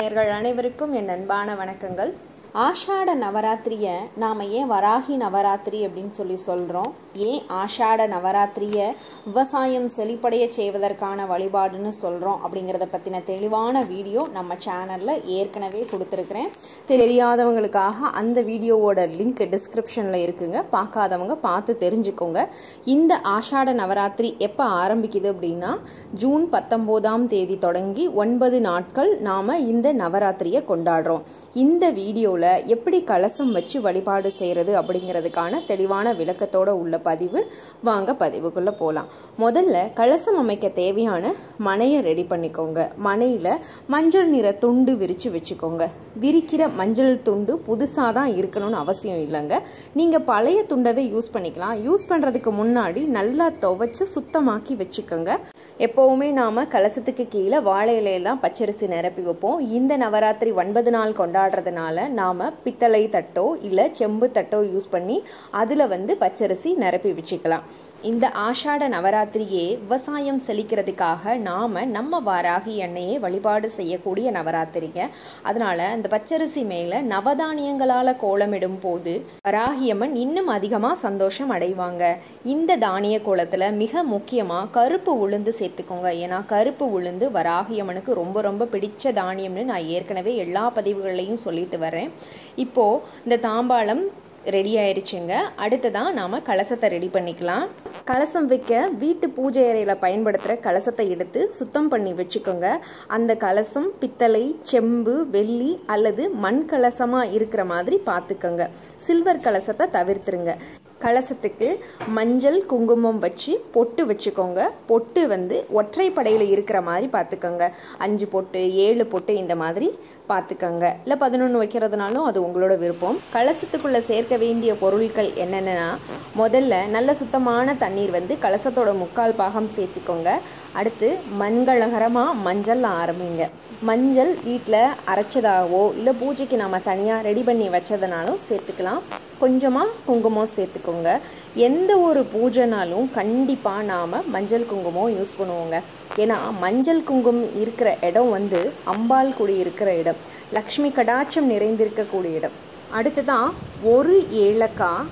நேயர்கள் அனைவருக்கும் என் அன்பான வணக்கங்கள். ஆஷாட நவராத்திரியை நாம் ஏன் வராகி நவராத்திரி அப்படின்னு சொல்கிறோம்? ஏன் ஆஷாட நவராத்திரியை விவசாயம் செழிப்படைய செய்வதற்கான வழிபாடுன்னு சொல்கிறோம் அப்படிங்கிறத பற்றின தெளிவான வீடியோ நம்ம சேனலில் ஏற்கனவே கொடுத்துருக்குறேன். தெரியாதவங்களுக்காக அந்த வீடியோவோட லிங்க் டிஸ்கிரிப்ஷனில் இருக்குங்க, பார்க்காதவங்க பார்த்து தெரிஞ்சுக்கோங்க. இந்த ஆஷாட நவராத்திரி எப்போ ஆரம்பிக்குது அப்படின்னா ஜூன் 19ஆம் தேதி தொடங்கி 9 நாட்கள் நாம் இந்த நவராத்திரியை கொண்டாடுறோம். இந்த வீடியோவில் எப்படி கலசம் வச்சு வழிபாடு செய்கிறது அப்படிங்கிறதுக்கான தெளிவான விளக்கத்தோடு உள்ள பதிவு. வாங்க பதிவுக்குள்ளே போகலாம். முதல்ல கலசம் அமைக்க தேவையான மனையை ரெடி பண்ணிக்கோங்க. மனையில் மஞ்சள் நிற துண்டு விரித்து வச்சுக்கோங்க. விரிக்கிற மஞ்சள் துண்டு புதுசாக தான் இருக்கணும்னு அவசியம் இல்லைங்க. நீங்கள் பழைய துண்டவே யூஸ் பண்ணிக்கலாம். யூஸ் பண்ணுறதுக்கு முன்னாடி நல்லா துவைச்சு சுத்தமாக்கி வச்சுக்கோங்க. எப்போவுமே நாம் கலசத்துக்கு கீழே வாழை இலையில் தான் பச்சரிசி நிரப்பி வைப்போம். இந்த நவராத்திரி 9 நாள் கொண்டாடுறதுனால நாம் பித்தளை தட்டோ இல்லை செம்பு தட்டோ யூஸ் பண்ணி அதில் பச்சரிசி நிரப்பி வச்சுக்கலாம். இந்த ஆஷாட நவராத்திரியே விவசாயம் செழிக்கிறதுக்காக நாம் நம்ம வராகி எண்ணெயை வழிபாடு செய்யக்கூடிய நவராத்திரிங்க. அதனால் அந்த பச்சரிசி மேலே நவதானியங்களால் கோலமிடும் போது வராகியம்மன் இன்னும் அதிகமாக சந்தோஷம் அடைவாங்க. இந்த தானிய கோலத்தில் மிக முக்கியமாக கருப்பு உளுந்து சேர்த்துக்கோங்க. ஏன்னா கருப்பு உளுந்து வராகியம்மனுக்கு ரொம்ப ரொம்ப பிடிச்ச தானியம்னு நான் ஏற்கனவே எல்லா பதிவுகள்லையும் சொல்லிட்டு வரேன். இப்போது இந்த தாம்பாளம் ரெடி ஆயிடுச்சுங்க. அடுத்ததான் நாம் கலசத்தை ரெடி பண்ணிக்கலாம். கலசம் வைக்க வீட்டு பூஜை அறையில் பயன்படுத்துகிற கலசத்தை எடுத்து சுத்தம் பண்ணி வச்சுக்கோங்க. அந்த கலசம் பித்தளை, செம்பு, வெள்ளி அல்லது மண் கலசமாக இருக்கிற மாதிரி பார்த்துக்கோங்க. சில்வர் கலசத்தை தவிர்த்துருங்க. கலசத்துக்கு மஞ்சள் குங்குமம் வச்சு பொட்டு வச்சுக்கோங்க. பொட்டு ஒற்றைப்படையில் இருக்கிற மாதிரி பார்த்துக்கோங்க. 5 பொட்டு 7 பொட்டு இந்த மாதிரி பார்த்துக்கோங்க. இல்லை 11 வைக்கிறதுனாலும் அது உங்களோட விருப்பம். கலசத்துக்குள்ளே சேர்க்க வேண்டிய பொருட்கள் என்னென்னா, முதல்ல நல்ல சுத்தமான தண்ணீர் கலசத்தோட 3/4 பாகம் சேர்த்துக்கோங்க. அடுத்து மங்களகரமாக மஞ்சள் ஆரம்பிங்க. மஞ்சள் வீட்டில் அரைச்சதாகவோ இல்லை பூஜைக்கு நாம் தனியாக ரெடி பண்ணி வச்சதுனாலும் சேர்த்துக்கலாம். கொஞ்சமாக குங்குமம் சேர்த்துக்கோங்க. எந்த ஒரு பூஜைனாலும் கண்டிப்பாக நாம் மஞ்சள் குங்குமம் யூஸ் பண்ணுவோங்க. ஏன்னா மஞ்சள் குங்குமம் இருக்கிற இடம் அம்பாள் குடி இருக்கிற இடம், லக்ஷ்மி கடாட்சம் நிறைந்திருக்கக்கூடிய இடம். அடுத்ததான் 1 ஏலக்காய்,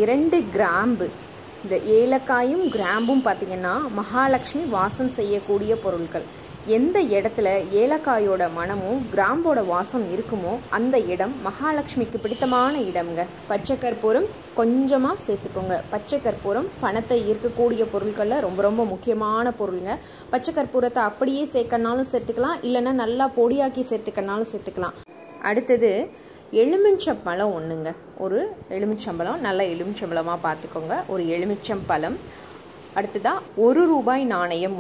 2 கிராம்பு. இந்த ஏலக்காயும் கிராம்பும் பார்த்திங்கன்னா மகாலட்சுமி வாசம் செய்யக்கூடிய பொருட்கள். எந்த இடத்துல ஏலக்காயோட மனமும் கிராம்போட வாசம் இருக்குமோ அந்த இடம் மகாலட்சுமிக்கு பிடித்தமான இடம்ங்க. பச்சை கற்பூரம் கொஞ்சமாக சேர்த்துக்கோங்க. பச்சை கற்பூரம் பணத்தை ஈர்க்கக்கூடிய பொருட்களில் ரொம்ப ரொம்ப முக்கியமான பொருளுங்க. பச்சை கற்பூரத்தை அப்படியே சேர்க்கனாலும் சேர்த்துக்கலாம், இல்லைன்னா நல்லா பொடியாக்கி சேர்த்துக்கனாலும் சேர்த்துக்கலாம். அடுத்தது எலுமிச்சம்பழம் ஒன்றுங்க. ஒரு எலுமிச்சம்பழம், நல்ல எலுமிச்சம்பழமாக பார்த்துக்கோங்க. ஒரு எலுமிச்சம்பழம். அடுத்ததாக 1 ரூபாய் நாணயம்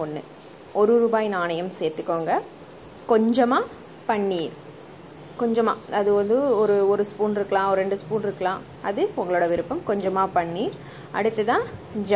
1 ரூபாய் நாணயம் சேர்த்துக்கோங்க. கொஞ்சமாக பன்னீர், கொஞ்சமாக, அது ஒரு ஸ்பூன் இருக்கலாம், ஒரு 2 ஸ்பூன் இருக்கலாம், அது உங்களோட விருப்பம். கொஞ்சமாக பன்னீர். அடுத்ததாக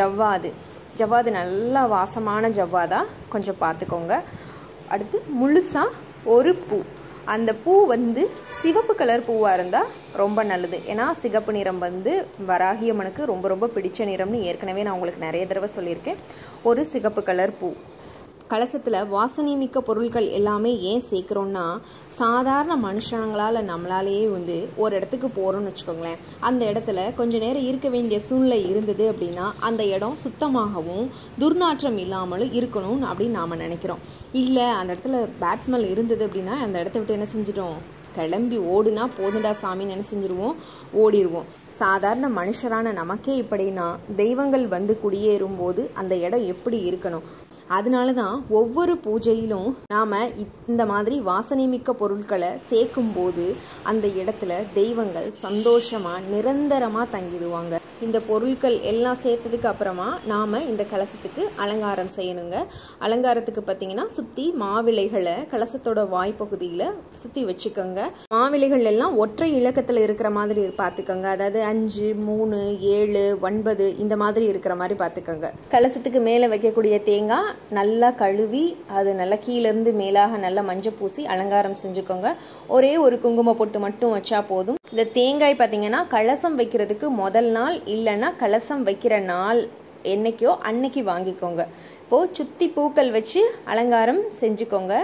ஜவ்வாது நல்லா வாசமான ஜவ்வாதாக கொஞ்சம் பார்த்துக்கோங்க. அடுத்து முழுசாக ஒரு பூ. அந்த பூ சிவப்பு கலர் பூவாக இருந்தால் ரொம்ப நல்லது. ஏன்னா சிகப்பு நிறம் வராகியம்மனுக்கு ரொம்ப ரொம்ப பிடிச்ச நிறம்னு ஏற்கனவே நான் உங்களுக்கு நிறைய தடவை சொல்லியிருக்கேன். ஒரு சிகப்பு கலர் பூ. கலசத்தில் வாசனை மிக்க பொருட்கள் எல்லாமே ஏன் சேர்க்குறோன்னா, சாதாரண மனுஷங்களால் நம்மளாலேயே ஒரு இடத்துக்கு போகிறோன்னு வச்சுக்கோங்களேன், அந்த இடத்துல கொஞ்சம் நேரம் இருக்க வேண்டிய சூழ்நிலை இருந்தது அப்படின்னா அந்த இடம் சுத்தமாகவும் துர்நாற்றம் இல்லாமலும் இருக்கணும் அப்படின்னு நாம் நினைக்கிறோம். இல்லை அந்த இடத்துல பேட் ஸ்மெல் இருந்தது அப்படின்னா அந்த இடத்த விட்டு என்ன செஞ்சிட்டோம், கிளம்பி ஓடுனா போதுண்டா சாமின்னு என்ன செஞ்சுருவோம், ஓடிடுவோம். சாதாரண மனுஷரான நமக்கே இப்படின்னா தெய்வங்கள் குடியேறும் போது அந்த இடம் எப்படி இருக்கணும்? அதனால தான் ஒவ்வொரு பூஜையிலும் நாம் இந்த மாதிரி வாசனை மிக்க பொருட்களை சேர்க்கும்போது அந்த இடத்துல தெய்வங்கள் சந்தோஷமாக நிரந்தரமாக தங்கிடுவாங்க. இந்த பொருட்கள் எல்லாம் சேர்த்ததுக்கு அப்புறமா நாம் இந்த கலசத்துக்கு அலங்காரம் செய்யணுங்க. அலங்காரத்துக்கு பார்த்திங்கன்னா சுற்றி மாவிலைகளை கலசத்தோட வாய்ப்பகுதியில் சுற்றி வச்சுக்கோங்க. மாவிலைகள் எல்லாம் ஒற்றை இலக்கத்தில் இருக்கிற மாதிரி பார்த்துக்கோங்க. அதாவது 5, 3, 7, 9 இந்த மாதிரி இருக்கிற மாதிரி பார்த்துக்கோங்க. கலசத்துக்கு மேலே வைக்கக்கூடிய தேங்காய் நல்லா கழுவி அது நல்லா கீழேருந்து மேலாக நல்லா மஞ்சள் பூசி அலங்காரம் செஞ்சுக்கோங்க. ஒரே ஒரு குங்கும பொட்டு மட்டும் வச்சா போதும். இந்த தேங்காய் பார்த்திங்கன்னா கலசம் வைக்கிறதுக்கு முதல் நாள் இல்லைன்னா கலசம் வைக்கிற நாள் என்னைக்கோ அன்னைக்கு வாங்கிக்கோங்க. இப்போது சுற்றி பூக்கள் வச்சு அலங்காரம் செஞ்சுக்கோங்க.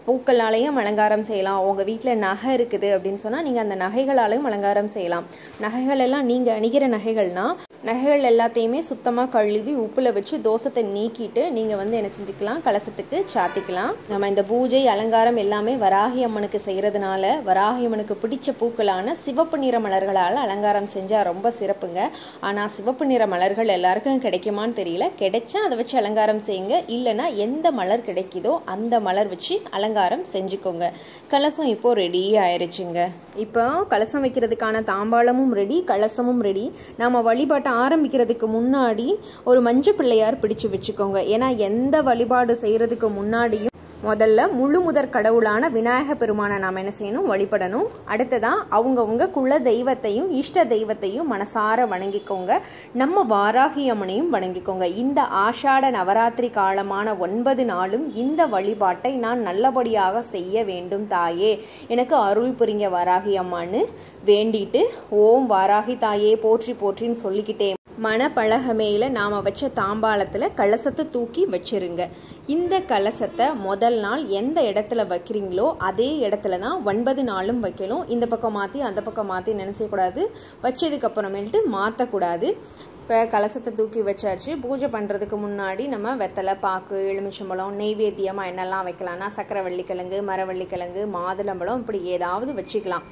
பூக்களாலையும் அலங்காரம் செய்யலாம். உங்கள் வீட்டில் நகை இருக்குது அப்படின்னு சொன்னால் நீங்கள் அந்த நகைகளாலையும் அலங்காரம் செய்யலாம். நகைகள் எல்லாம் நீங்கள் அணிகிற நகைகள்னால் நகைகள் எல்லாத்தையுமே சுத்தமாக கழுவி உப்பில் வச்சு தோசத்தை நீக்கிட்டு நீங்கள் என்ன செஞ்சுக்கலாம், கலசத்துக்கு சாத்திக்கலாம். நம்ம இந்த பூஜை அலங்காரம் எல்லாமே வராகி அம்மனுக்கு செய்கிறதுனால வராகி அம்மனுக்கு பிடிச்ச பூக்களான சிவப்பு நிற மலர்களால் அலங்காரம் செஞ்சால் ரொம்ப சிறப்புங்க. ஆனால் சிவப்பு நிற மலர்கள் எல்லாருக்கும் கிடைக்குமான்னு தெரியல. கிடைச்சா அதை வச்சு அலங்காரம் செய்யுங்க. இல்லைன்னா எந்த மலர் கிடைக்குதோ அந்த மலர் வச்சு அலங்காரம் செஞ்சுக்கோங்க. கலசம் இப்போது ரெடி ஆயிடுச்சுங்க. இப்போ கலசம் வைக்கிறதுக்கான தாம்பாளமும் ரெடி, கலசமும் ரெடி. நம்ம வழிபாட்டை ஆரம்பிக்கிறதுக்கு முன்னாடி ஒரு மஞ்சள் பிள்ளையார் பிடிச்சு வச்சுக்கோங்க. ஏன்னா எந்த வழிபாடு செய்கிறதுக்கு முன்னாடியும் முதல்ல முழு முதற் கடவுளான விநாயக பெருமானை நாம் என்ன செய்யணும், வழிபடணும். அடுத்ததான் அவங்கவுங்க குல தெய்வத்தையும் இஷ்ட தெய்வத்தையும் மனசார வணங்கிக்கோங்க. நம்ம வாராகி அம்மனையும் வணங்கிக்கோங்க. இந்த ஆஷாட நவராத்திரி காலமான 9 நாளும் இந்த வழிபாட்டை நான் நல்லபடியாக செய்ய வேண்டும் தாயே, எனக்கு அருள் புரிங்க வாராகி அம்மான்னு வேண்டிட்டு ஓம் வாராகி தாயே போற்றி போற்றின்னு சொல்லிக்கிட்டே மணப்பலகமையில் நாம் வச்ச தாம்பாளத்தில் கலசத்தை தூக்கி வச்சிருங்க. இந்த கலசத்தை முதல் நாள் எந்த இடத்துல வைக்கிறீங்களோ அதே இடத்துல தான் 9 நாளும் வைக்கணும். இந்த பக்கம் மாற்றி அந்த பக்கம் மாற்றி நினைச்சக்கூடாது. வச்சதுக்கப்புறமேட்டு மாற்றக்கூடாது. இப்போ கலசத்தை தூக்கி வச்சாச்சு. பூஜை பண்ணுறதுக்கு முன்னாடி நம்ம வெத்தலை, பாக்கு, எலுமிச்சம்பழம், நெய்வேத்தியமாக என்னெல்லாம் வைக்கலாம்னா சக்கரவள்ளிக்கிழங்கு, மரவள்ளிக்கிழங்கு, மாதுளம்பழம் இப்படி ஏதாவது வச்சுக்கலாம்.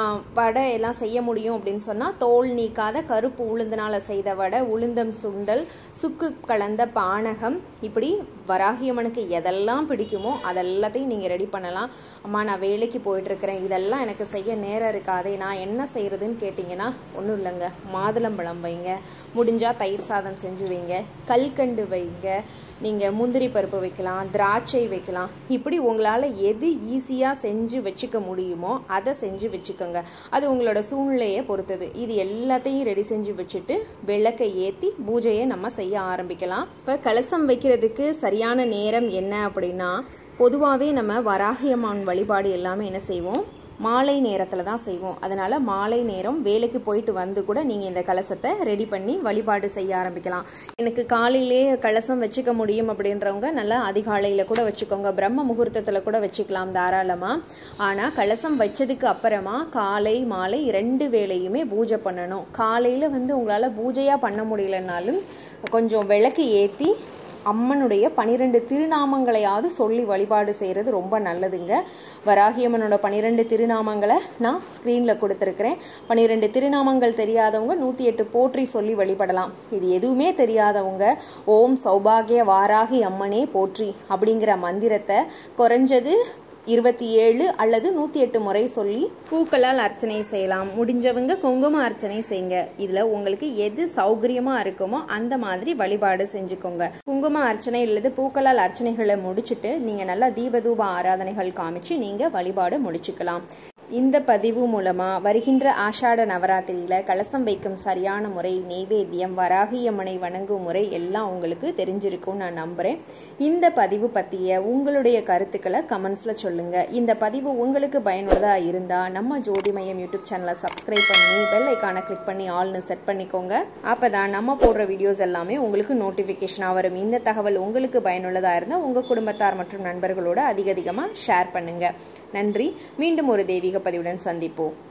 வடை எல்லாம் செய்ய முடியும் அப்படின்னு சொன்னால் தோல் நீக்காத கருப்பு உளுந்தனால் செய்த வடை, உளுந்தம் சுண்டல், சுக்கு கலந்த பானகம், இப்படி வராகியம்மனுக்கு எதெல்லாம் பிடிக்குமோ அதெல்லாத்தையும் நீங்கள் ரெடி பண்ணலாம். அம்மா நான் வேலைக்கு போயிட்டுருக்கிறேன், இதெல்லாம் எனக்கு செய்ய நேரம் இருக்காதே, நான் என்ன செய்கிறதுன்னு கேட்டிங்கன்னா ஒன்றும் இல்லைங்க, மாதுளம்பழம் வைங்க, முடிஞ்சால் தயிர் சாதம் செஞ்சு வைங்க, கல்கண்டு வைங்க, நீங்கள் முந்திரி பருப்பு வைக்கலாம், திராட்சை வைக்கலாம். இப்படி உங்களால் எது ஈஸியாக செஞ்சு வச்சுக்க முடியுமோ அதை செஞ்சு வச்சுக்கோங்க. அது உங்களோட சூழ்நிலையை பொறுத்தது. இது எல்லாத்தையும் ரெடி செஞ்சு வச்சுட்டு விளக்கை ஏற்றி பூஜையை நம்ம செய்ய ஆரம்பிக்கலாம். இப்போ கலசம் வைக்கிறதுக்கு சரியான நேரம் என்ன அப்படின்னா, பொதுவாகவே நம்ம வராகி அம்மன் வழிபாடு எல்லாமே என்ன செய்வோம், மாலை நேரத்தில் தான் செய்வோம். அதனால் மாலை நேரம் வேலைக்கு போயிட்டு வந்து கூட நீங்கள் இந்த கலசத்தை ரெடி பண்ணி வழிபாடு செய்ய ஆரம்பிக்கலாம். எனக்கு காலையிலே கலசம் வச்சுக்க முடியும் அப்படின்றவங்க நல்லா அதிகாலையில் கூட வச்சுக்கோங்க, பிரம்ம முகூர்த்தத்தில் கூட வச்சுக்கலாம் தாராளமாக. ஆனால் கலசம் வச்சதுக்கு அப்புறமா காலை மாலை 2 வேளையுமே பூஜை பண்ணணும். காலையில் உங்களால் பூஜையாக பண்ண முடியலனாலும் கொஞ்சம் விளக்கு ஏற்றி அம்மனுடைய 12 திருநாமங்களையாவது சொல்லி வழிபாடு செய்கிறது ரொம்ப நல்லதுங்க. வராகி அம்மனோட 12 திருநாமங்களை நான் ஸ்க்ரீனில் கொடுத்துருக்குறேன். 12 திருநாமங்கள் தெரியாதவங்க 108 போற்றி சொல்லி வழிபடலாம். இது எதுவுமே தெரியாதவங்க ஓம் சௌபாகிய வாராகி அம்மனே போற்றி அப்படிங்கிற மந்திரத்தை குறைஞ்சது 27 அல்லது 108 முறை சொல்லி பூக்களால் அர்ச்சனை செய்யலாம். முடிஞ்சவங்க குங்கும அர்ச்சனை செய்யுங்க. இதில் உங்களுக்கு எது சௌகரியமாக இருக்குமோ அந்த மாதிரி வழிபாடு செஞ்சுக்கோங்க. குங்கும அர்ச்சனை அல்லது பூக்களால் அர்ச்சனைகளை முடிச்சுட்டு நீங்கள் நல்லா தீபதூப ஆராதனைகள் காமிச்சு நீங்கள் வழிபாடு முடிச்சுக்கலாம். இந்த பதிவு மூலமாக வருகின்ற ஆஷாட நவராத்திரியில் கலசம் வைக்கும் சரியான முறை, நெய்வேத்தியம், வராகி அம்மனை வணங்கும் முறை எல்லாம் உங்களுக்கு தெரிஞ்சிருக்கும்னு நான் நம்புகிறேன். இந்த பதிவு பற்றிய உங்களுடைய கருத்துக்களை கமெண்ட்ஸில் சொல்லுங்கள். இந்த பதிவு உங்களுக்கு பயனுள்ளதாக இருந்தால் நம்ம ஜோதி மையம் யூடியூப் சேனலை சப்ஸ்கிரைப் பண்ணி பெல் ஐக்கானை கிளிக் பண்ணி ஆல்னு செட் பண்ணிக்கோங்க. அப்போ தான் நம்ம போடுற வீடியோஸ் எல்லாமே உங்களுக்கு நோட்டிஃபிகேஷனாக வரும். இந்த தகவல் உங்களுக்கு பயனுள்ளதாக இருந்தால் உங்கள் குடும்பத்தார் மற்றும் நண்பர்களோடு அதிகமாக ஷேர் பண்ணுங்கள். நன்றி. மீண்டும் ஒரு தெய்வீக பதிவுடன் சந்திப்போம்.